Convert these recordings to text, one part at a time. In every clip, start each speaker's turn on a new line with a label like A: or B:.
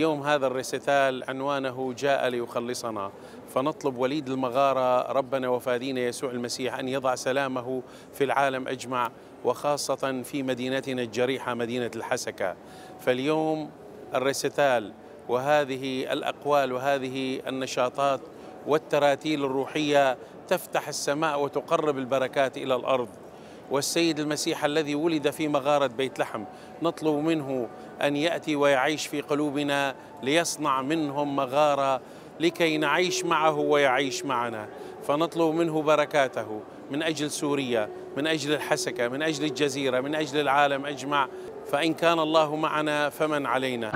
A: اليوم هذا الريسيتال عنوانه جاء ليخلصنا، فنطلب وليد المغارة ربنا وفادينا يسوع المسيح أن يضع سلامه في العالم أجمع، وخاصة في مدينتنا الجريحة مدينة الحسكة. فاليوم الريسيتال وهذه الأقوال وهذه النشاطات والتراتيل الروحية تفتح السماء وتقرب البركات إلى الأرض. والسيد المسيح الذي ولد في مغارة بيت لحم نطلب منه أن يأتي ويعيش في قلوبنا ليصنع منهم مغارة لكي نعيش معه ويعيش معنا. فنطلب منه بركاته من أجل سوريا، من أجل الحسكة، من أجل الجزيرة، من أجل العالم أجمع. فإن كان الله معنا فمن علينا.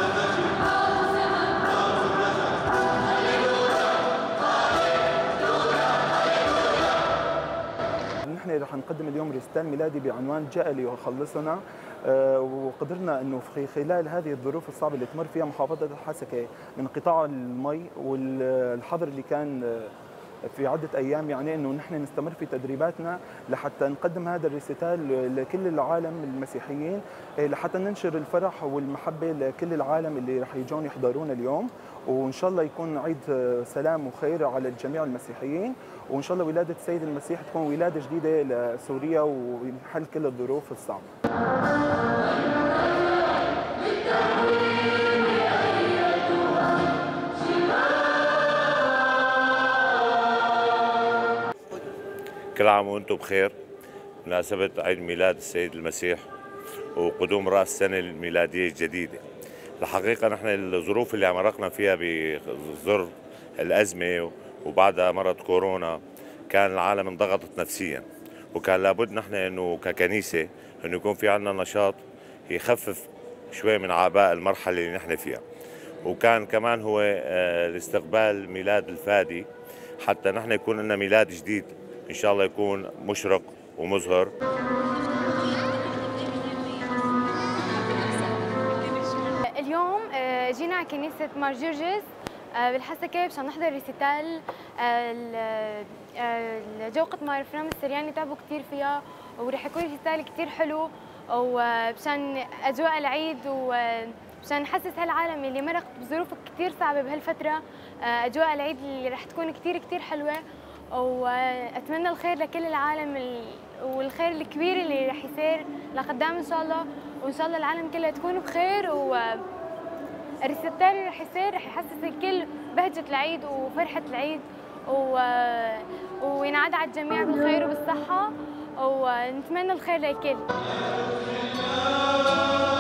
B: نحن رح نقدم اليوم ريسيتال ميلادي بعنوان جاء ليخلصنا، وقدرنا انه في خلال هذه الظروف الصعبه اللي تمر فيها محافظه الحسكه من انقطاع المي والحظر اللي كان في عده ايام، يعني انه نحن نستمر في تدريباتنا لحتى نقدم هذا الريسيتال لكل العالم المسيحيين، لحتى ننشر الفرح والمحبه لكل العالم اللي رح يجون يحضرون اليوم، وان شاء الله يكون عيد سلام وخير على الجميع المسيحيين، وان شاء الله ولاده السيد المسيح تكون ولاده جديده لسوريا ونحل كل الظروف الصعبه.
C: كل عام وانتم بخير بمناسبة عيد ميلاد السيد المسيح وقدوم رأس السنة الميلادية الجديدة. الحقيقة نحن الظروف اللي مرقنا فيها بظر الأزمة وبعدها مرض كورونا كان العالم انضغطت نفسيا، وكان لابد نحن انه ككنيسة انه يكون في عندنا نشاط يخفف شوي من عباء المرحلة اللي نحن فيها. وكان كمان هو الاستقبال ميلاد الفادي حتى نحن يكون لنا ميلاد جديد إن شاء الله يكون مشرق ومزهر.
D: اليوم جينا على كنيسة مار جورجس بالحسكة مشان نحضر ريسيتال جوقة مار فرام السرياني، تعبوا كثير فيها، ورح يكون ريسيتال كثير حلو، ومشان أجواء العيد ومشان نحسس هالعالم اللي مرق بظروف كثير صعبة بهالفترة أجواء العيد اللي رح تكون كثير حلوة. واتمنى الخير لكل العالم والخير الكبير اللي رح يصير لقدام ان شاء الله، وان شاء الله العالم كلها تكون بخير، والريسيتال رح يصير رح يحسس الكل بهجة العيد وفرحة العيد، وينعاد على الجميع بالخير وبالصحة، ونتمنى الخير للكل.